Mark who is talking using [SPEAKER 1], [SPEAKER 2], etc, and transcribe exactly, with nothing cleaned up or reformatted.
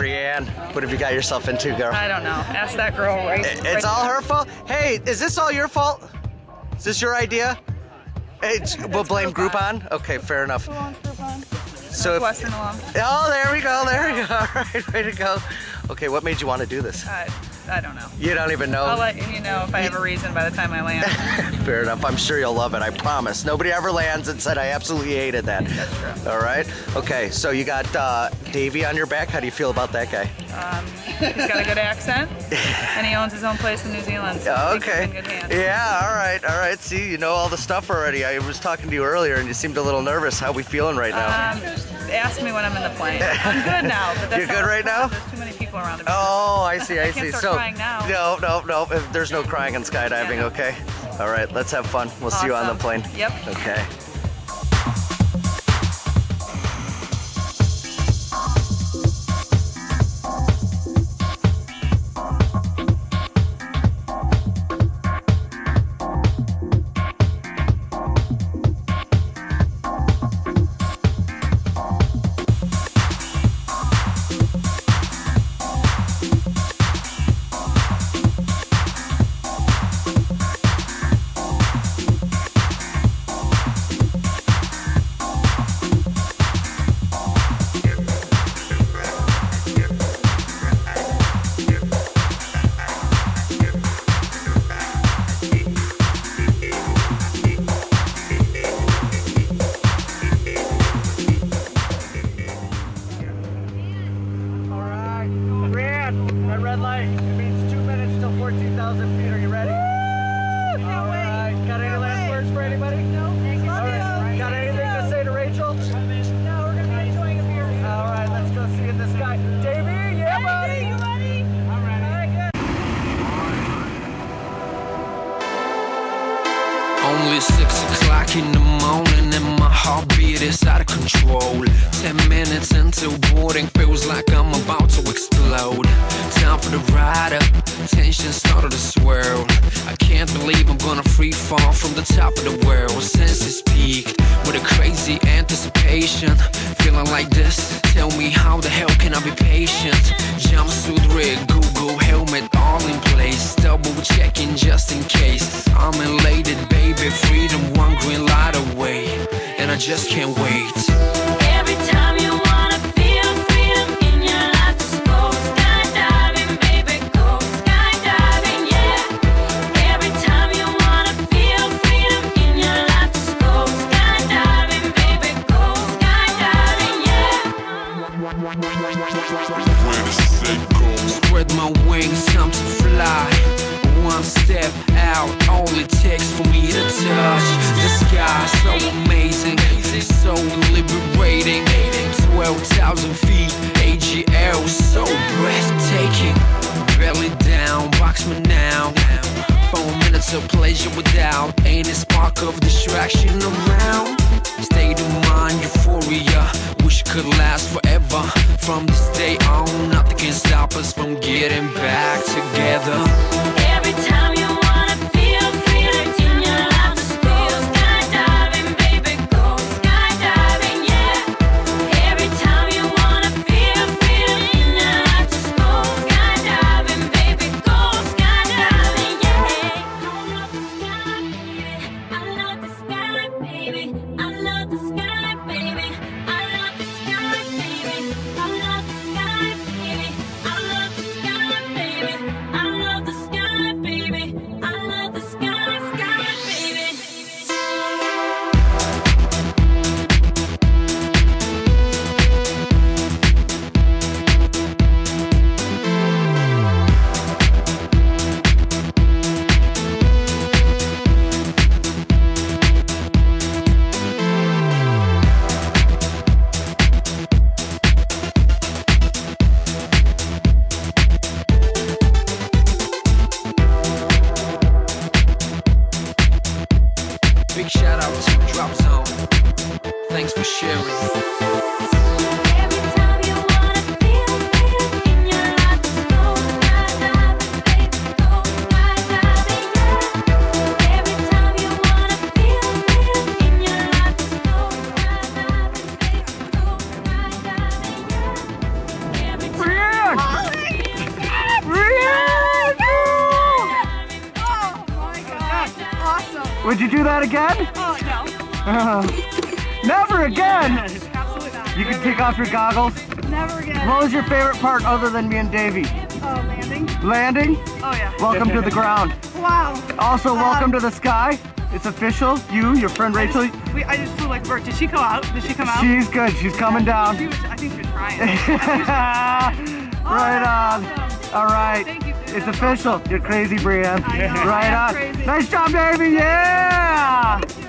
[SPEAKER 1] Brianne, what have you got yourself into, girl?
[SPEAKER 2] I don't know. Ask that girl right.
[SPEAKER 1] It's
[SPEAKER 2] right
[SPEAKER 1] all
[SPEAKER 2] now.
[SPEAKER 1] her fault? Hey, is this all your fault? Is this your idea? Hey, it's, we'll blame Groupon? Okay, fair enough. So if,
[SPEAKER 2] Western alum.
[SPEAKER 1] oh, there we go, there we go. All right, way to go. Okay, what made you want to do this?
[SPEAKER 2] I, I don't know.
[SPEAKER 1] You don't even know?
[SPEAKER 2] I'll let you know if I have a reason by the time I land.
[SPEAKER 1] Fair enough. I'm sure you'll love it. I promise. Nobody ever lands and said I absolutely hated that.
[SPEAKER 2] That's true.
[SPEAKER 1] All right. Okay. So you got uh, Davey on your back. How do you feel about that guy?
[SPEAKER 2] Um, he's got a good accent, and he owns his own place in New Zealand. So I think he's
[SPEAKER 1] Okay.
[SPEAKER 2] in good hands.
[SPEAKER 1] Yeah. All right. All right. See, you know all the stuff already. I was talking to you earlier, and you seemed a little nervous. How we feeling right now?
[SPEAKER 2] Um, ask me when I'm in the plane. I'm good now. But that's
[SPEAKER 1] You're good
[SPEAKER 2] not-
[SPEAKER 1] right now?
[SPEAKER 2] There's too many people around me.
[SPEAKER 1] Oh, I see. I,
[SPEAKER 2] I
[SPEAKER 1] see.
[SPEAKER 2] can't start
[SPEAKER 1] so
[SPEAKER 2] crying now.
[SPEAKER 1] no, no, no. If there's no crying in skydiving.
[SPEAKER 2] Yeah, no.
[SPEAKER 1] Okay. All right. Let's have fun. We'll see you on the
[SPEAKER 2] Awesome.
[SPEAKER 1] plane.
[SPEAKER 2] Yep.
[SPEAKER 1] Okay. Red light. It means two minutes till fourteen thousand feet. Are you ready? Woo! All right. Got any last words for anybody? No. All right. Got anything to say to Rachel? No, we're gonna be enjoying a beer. All right. Let's go see in the sky. Davey, yeah, buddy. You ready? I'm ready. All right, good.
[SPEAKER 3] Only six o'clock in the morning and my heartbeat is out of control. Ten minutes until boarding, feels like I'm about to explode. Time for the ride up, tension started to swirl. I can't believe I'm gonna free fall from the top of the world. Senses peaked with a crazy anticipation. Feeling like this, tell me how the hell can I be patient? Jumpsuit rig, Google helmet all in place. Double checking just in case. I'm elated, baby, freedom one green light away. And I just can't wait.
[SPEAKER 4] Every time you wanna feel freedom in your life, just go skydiving, baby, go skydiving, yeah. Every time you wanna feel freedom in your life, just go skydiving, baby, go skydiving, yeah.
[SPEAKER 3] Spread my wings, time to fly. One step out, all it takes for me to touch the sky. So amazing, so liberating. Twelve thousand feet, A G L, so breathtaking. Belly down, box me now. Four minutes of pleasure without any spark of distraction around. State of mind, euphoria, wish could last forever. From this day on, nothing can stop us from getting back together.
[SPEAKER 4] Every time you wanna feel freedom in your life, just go skydiving, baby, go skydiving, yeah. Every time you wanna feel freedom in your life, just go skydiving, baby, go skydiving, yeah. I love the sky, baby. I love the sky, baby. I love the sky, baby. I love the sky, baby. I love the sky, baby. I love the sky, baby. I love the sky, sky, baby.
[SPEAKER 3] Big shout out to Drop Zone. Thanks for sharing.
[SPEAKER 4] Every time you wanna feel freedom in your life, just go skydiving, baby, go skydiving, yeah. Every time you wanna feel freedom in your life, just go skydiving, baby, go skydiving, yeah. Every time
[SPEAKER 1] that again?
[SPEAKER 2] Oh, no.
[SPEAKER 1] Uh, never again!
[SPEAKER 2] Absolutely not.
[SPEAKER 1] You can take off your goggles.
[SPEAKER 2] Never again.
[SPEAKER 1] What was your favorite part other than me and Davey?
[SPEAKER 2] Oh, landing.
[SPEAKER 1] Landing?
[SPEAKER 2] Oh, yeah.
[SPEAKER 1] Welcome to the ground.
[SPEAKER 2] Wow.
[SPEAKER 1] Also, welcome to the sky. It's official. You, your friend
[SPEAKER 2] I
[SPEAKER 1] Rachel.
[SPEAKER 2] just, we, I just flew like a bird. Did she go out? Did she come out?
[SPEAKER 1] She's good. She's coming down.
[SPEAKER 2] She was, I think she was trying.
[SPEAKER 1] Right on.
[SPEAKER 2] Awesome.
[SPEAKER 1] All right.
[SPEAKER 2] Thank you, Susan.
[SPEAKER 1] It's official. You're crazy, Brienne.
[SPEAKER 2] I know.
[SPEAKER 1] Right
[SPEAKER 2] I am
[SPEAKER 1] on.
[SPEAKER 2] crazy.
[SPEAKER 1] Nice job, baby. Yeah.